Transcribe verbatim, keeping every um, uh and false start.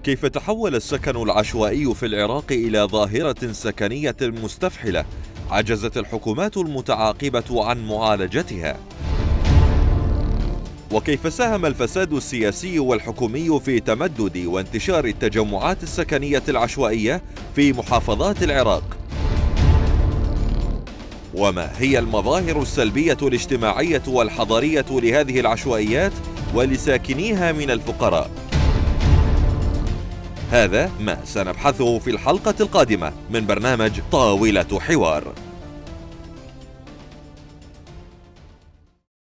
كيف تحول السكن العشوائي في العراق إلى ظاهرة سكنية مستفحلة عجزت الحكومات المتعاقبة عن معالجتها؟ وكيف ساهم الفساد السياسي والحكومي في تمدد وانتشار التجمعات السكنية العشوائية في محافظات العراق؟ وما هي المظاهر السلبية الاجتماعية والحضارية لهذه العشوائيات ولساكنيها من الفقراء؟ هذا ما سنبحثه في الحلقة القادمة من برنامج طاولة حوار.